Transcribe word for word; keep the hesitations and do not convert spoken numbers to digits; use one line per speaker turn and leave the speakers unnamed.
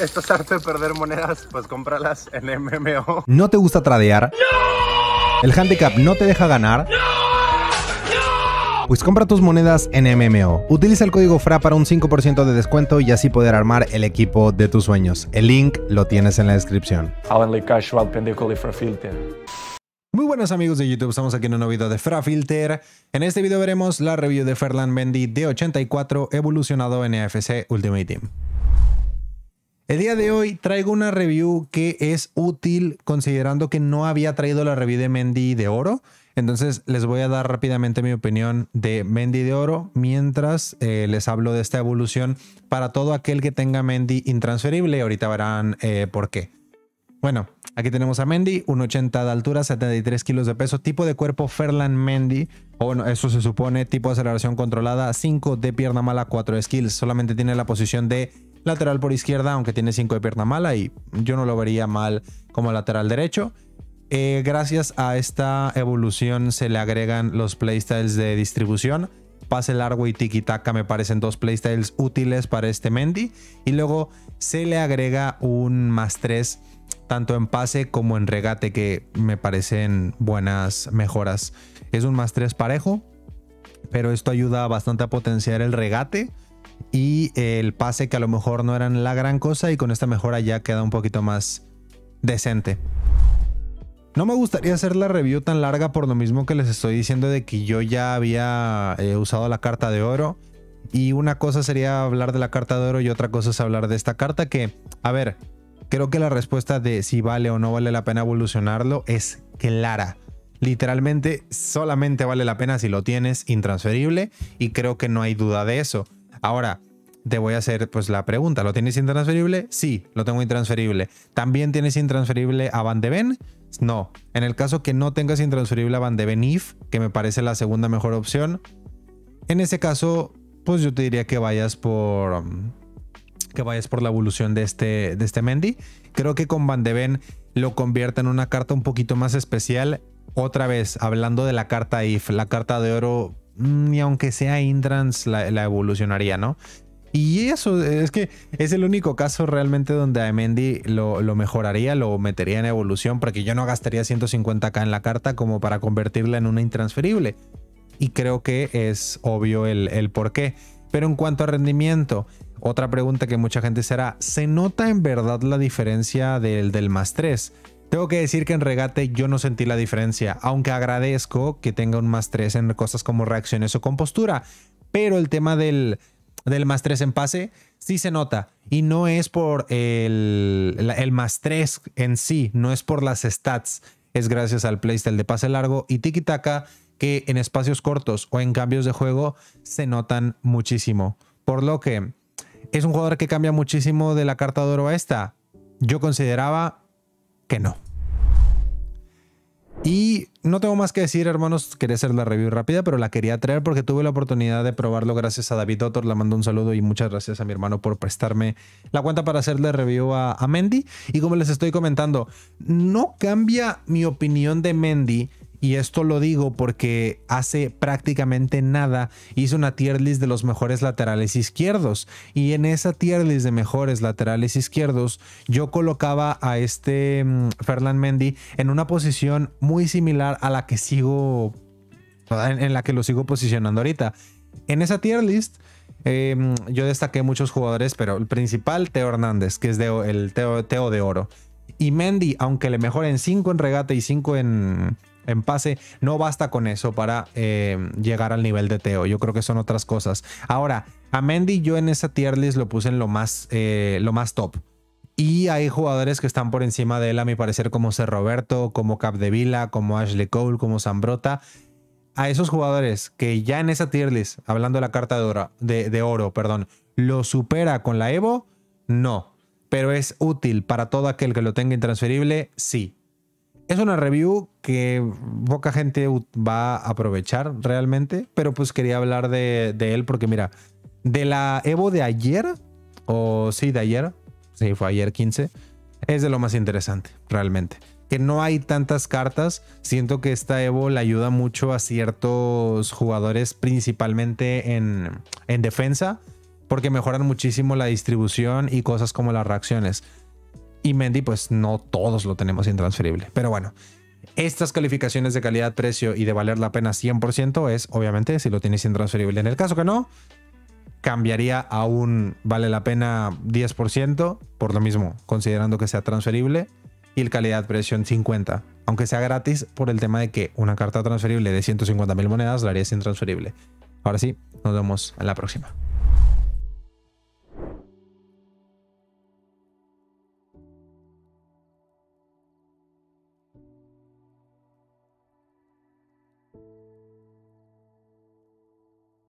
¿Estás harto de perder monedas? Pues cómpralas en M M O.
¿No te gusta tradear? ¡No! ¿El handicap no te deja ganar? ¡No! Pues compra tus monedas en M M O. Utiliza el código F R A para un cinco por ciento de descuento y así poder armar el equipo de tus sueños. El link lo tienes en la descripción. Muy buenos amigos de YouTube, estamos aquí en un nuevo video de FraFilter. En este video veremos la review de Ferland Mendy D ochenta y cuatro evolucionado en A F C Ultimate Team. El día de hoy traigo una review que es útil considerando que no había traído la review de Mendy de oro. Entonces les voy a dar rápidamente mi opinión de Mendy de oro mientras eh, les hablo de esta evolución para todo aquel que tenga Mendy intransferible. Ahorita verán eh, por qué. Bueno, aquí tenemos a Mendy, uno ochenta de altura, setenta y tres kilos de peso, tipo de cuerpo Ferland Mendy, o bueno, eso se supone, tipo de aceleración controlada, cinco de pierna mala, cuatro de skills. Solamente tiene la posición de lateral por izquierda, aunque tiene cinco de pierna mala y yo no lo vería mal como lateral derecho. Eh, gracias a esta evolución se le agregan los playstyles de distribución. Pase largo y tiki-taka me parecen dos playstyles útiles para este Mendy. Y luego se le agrega un más tres tanto en pase como en regate, que me parecen buenas mejoras. Es un más tres parejo, pero esto ayuda bastante a potenciar el regate y el pase, que a lo mejor no eran la gran cosa, y con esta mejora ya queda un poquito más decente. No me gustaría hacer la review tan larga por lo mismo que les estoy diciendo de que yo ya había eh, usado la carta de oro. Y una cosa sería hablar de la carta de oro y otra cosa es hablar de esta carta que, a ver, creo que la respuesta de si vale o no vale la pena evolucionarlo es clara. Literalmente solamente vale la pena si lo tienes intransferible y creo que no hay duda de eso. Ahora, te voy a hacer pues la pregunta, ¿lo tienes intransferible? Sí, lo tengo intransferible. ¿También tienes intransferible a Van de Ven? No. En el caso que no tengas intransferible a Van de Ven If, que me parece la segunda mejor opción, en ese caso, pues yo te diría que vayas por... Um, que vayas por la evolución de este, de este Mendy. Creo que con Van de Ven lo convierte en una carta un poquito más especial. Otra vez, hablando de la carta If, la carta de oro, ni aunque sea intrans, la, la evolucionaría, ¿no? Y eso, es que es el único caso realmente donde a Mendy lo, lo mejoraría, lo metería en evolución, porque yo no gastaría ciento cincuenta K en la carta como para convertirla en una intransferible. Y creo que es obvio el, el por qué. Pero en cuanto a rendimiento, otra pregunta que mucha gente será, ¿se nota en verdad la diferencia del, del más tres? Tengo que decir que en regate yo no sentí la diferencia, aunque agradezco que tenga un más tres en cosas como reacciones o compostura. Pero el tema del... del más tres en pase sí se nota, y no es por el, el más tres en sí, no es por las stats, es gracias al playstyle de pase largo y tiki-taka, que en espacios cortos o en cambios de juego se notan muchísimo, por lo que es un jugador que cambia muchísimo de la carta de oro a esta. Yo consideraba que no. Y no tengo más que decir, hermanos. Quería hacer la review rápida, pero la quería traer porque tuve la oportunidad de probarlo gracias a David Dotor. Le mando un saludo y muchas gracias a mi hermano por prestarme la cuenta para hacerle review a, a Mendy. Y como les estoy comentando, no cambia mi opinión de Mendy. Y esto lo digo porque hace prácticamente nada hice una tier list de los mejores laterales izquierdos. Y en esa tier list de mejores laterales izquierdos, yo colocaba a este um, Ferland Mendy en una posición muy similar a la que sigo, en, en la que lo sigo posicionando ahorita. En esa tier list, eh, yo destaqué muchos jugadores, pero el principal, Teo Hernández, que es de, el Teo, Teo de oro. Y Mendy, aunque le mejoren cinco en regate y cinco en... en pase, no basta con eso para eh, llegar al nivel de Teo. Yo creo que son otras cosas. Ahora, a Mendy yo en esa tier list lo puse en lo más, eh, lo más top. Y hay jugadores que están por encima de él, a mi parecer, como C. Roberto, como Capdevila, como Ashley Cole, como Zambrota. A esos jugadores que ya en esa tier list, hablando de la carta de oro, de, de oro, perdón, lo supera con la Evo, no. Pero es útil para todo aquel que lo tenga intransferible, sí. Es una review que poca gente va a aprovechar realmente, pero pues quería hablar de, de él porque mira, de la Evo de ayer, o sí, de ayer, sí, fue ayer quince, es de lo más interesante realmente. Que no hay tantas cartas, siento que esta Evo le ayuda mucho a ciertos jugadores, principalmente en, en defensa, porque mejoran muchísimo la distribución y cosas como las reacciones. Y Mendy, pues no todos lo tenemos intransferible. Pero bueno, estas calificaciones de calidad-precio y de valer la pena cien por ciento es obviamente si lo tienes intransferible. En el caso que no, cambiaría a un vale la pena diez por ciento por lo mismo, considerando que sea transferible, y el calidad-precio en cincuenta, aunque sea gratis por el tema de que una carta transferible de ciento cincuenta mil monedas la harías intransferible. Ahora sí, nos vemos en la próxima.